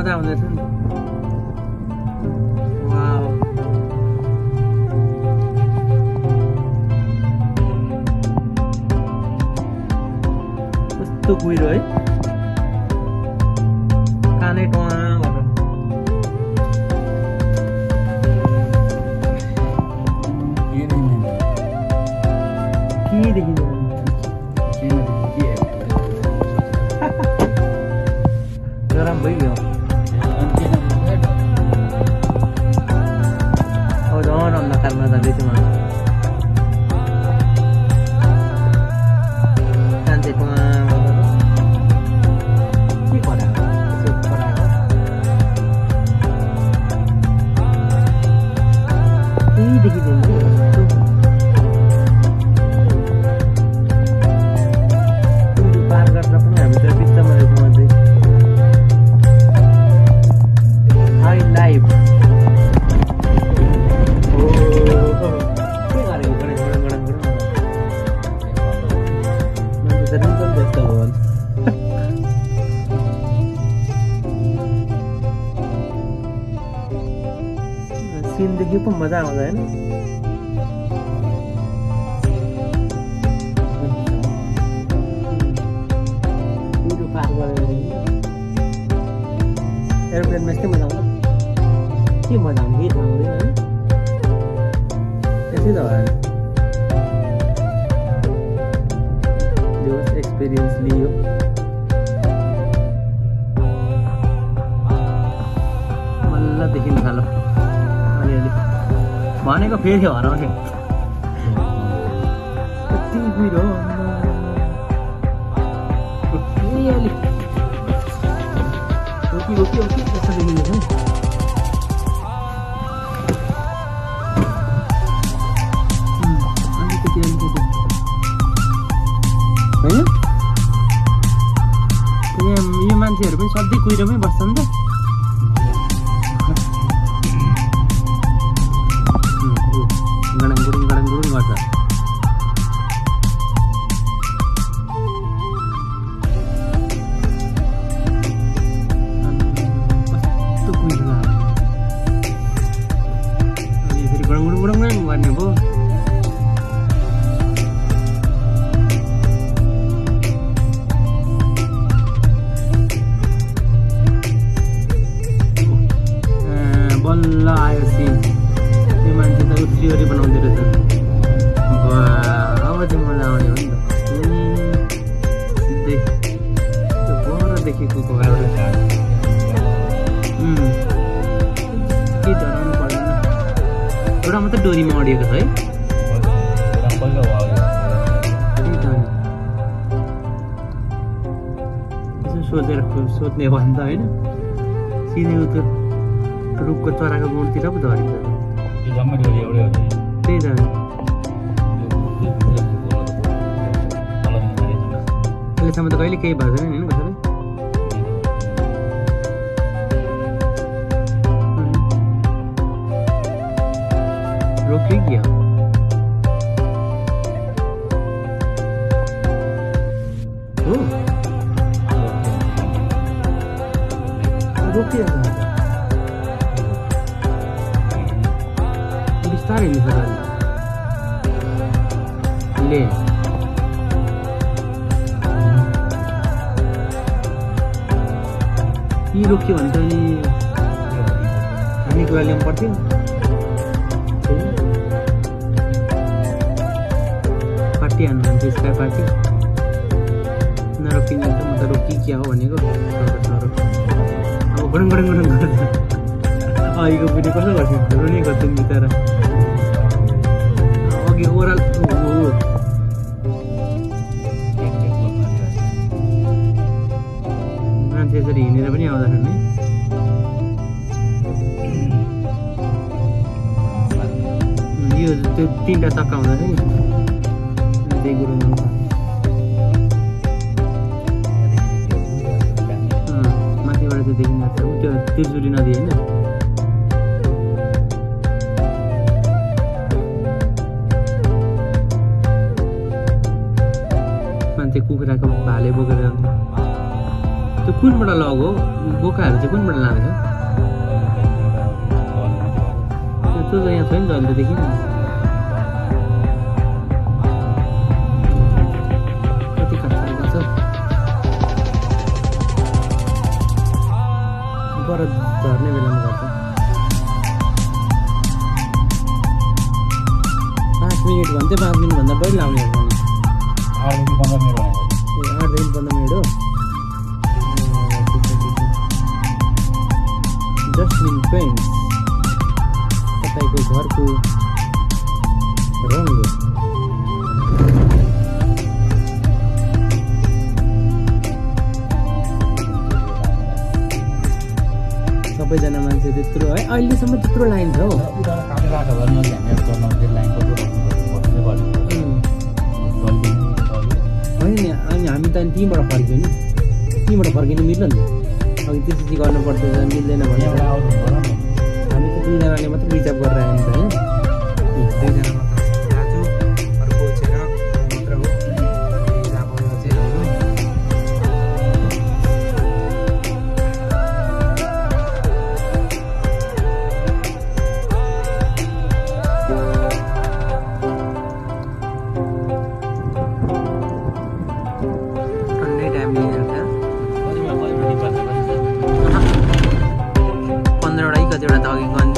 मजा आउँदैछ नि वाउ कस्तो कुहिरो है कानै टुवा भनेर के देखिन्छ गरम भइगयो अब झन् अन्धकारमा जाँदैछु म कान्छे टुवा के कराएको यसो कराएको केही देखिँदैन पार गरेर पनि हामी त बिचमा रहेछौँ अझै हाई लाइफ ओ के गरेको गणेश गडङ मान्छे त रिङ्कल जस्तो हो सिन देखि पो मजा आउँछ होइन पार गरेर एरोप्लेनमा यस्तै मजा आउँछ के मजा आउँछ के थाहा हुँदैन त्यसै त हो जो एक्सपिरियन्स लियो मल्ल देखिन थालो अलिअलि भनेको फेरि हराउने कति कुहिरो अलिअलि रोकी कस्तो देखिँदैछ नि अलिकति होइन यो मान्छेहरू पनि सधैँ कुहिरोमै बस्छ नि त गडङ गुडुङ गर्छ गर्ने भयो बल्ल आयो सिन त्यो मान्छे त उफ्रियोरी बनाउँदै रहेछ अब चाहिँ मजा आउने हो नि त सिधै त्यो पर देखेको के डराउनु पर्दैन एउटा मात्रै डोरीमा अडिएको छ है यसो सोचेर सोध्ने भयो नि त होइन सिधै त्यो रुखको चराको गुणतिर पो झरिन्छ त्यही त अहिलेसम्म त कहिले केही भएको छैन होइन कसैले रोक्यो क्या हो रोक्यो बिस्तारै हिँड्छ ले यी रोक्यो भने त नि हामी कुरा ल्याउनु पर्थ्यो पार्टी हान्नुहुन्छ स्काई पार्टी नरोकिने त म त रोकी क्या हो भनेको अब गडङ गर्छ अहिलेको पनि कसो गर्छ रुने गर्छ नि बिचरा अघि ओह्राल मान्छे यसरी हिँडेर पनि आउँदाखेरि नै यो त्यो 3टा चक्का हुँदैछ नि त्यही कुरो माथिबाट चाहिँ देखिन्छ त्यो त्रिचुली नदी होइन मान्छे कुखुराको भाले बोकेर जान्छ त्यो कुनबाट लग्यो बोकाहरू चाहिँ कुनबाट लाँदैछ त्यो त यहाँ छैन त अहिले त देखिन कति खतरा छ पर झर्ने बेलामा गर्छ 5 मिनट भन्दै 5 मिनट भन्दा बढी लाउने हो 8 देखि 15 मिनट भनेको 8 देखि 15 मिनट हो जस्मिन पेन्ट्स तपाईँको घरको रङ सबैजना मान्छे त्यत्रो है अहिलेसम्म त्यत्रो लाइन छ हौ होइन नि अनि हामी त अनि त्यहीँबाट फर्क्यौँ नि त्यहीँबाट फर्किनु मिल्यो नि अघि त्यसपछि गर्नुपर्छ मिल्दैन भने हामी त दुईजनाले मात्रै रिजर्भ गरेर आयौँ नि त होइन दुईजना मात्र आज अर्को छैन मात्र हो ठन्डै टाइम लिइरहेको छ 15वटा कि कतिवटा त अघि